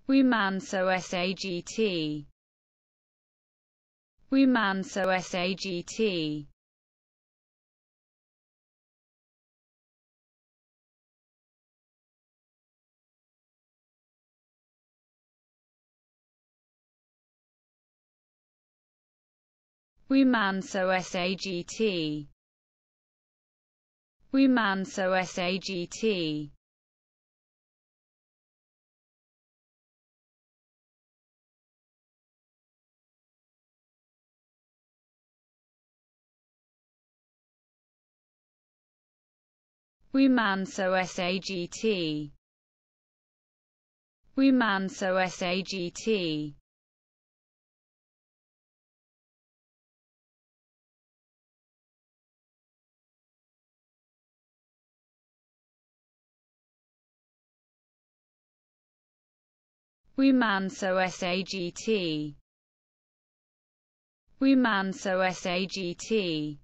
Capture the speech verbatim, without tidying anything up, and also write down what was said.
We man so sagt. We man so sagt. We man so sagt. We man so sagt. We man so sagt. We man so sagt. We man so sagt. We man so sagt.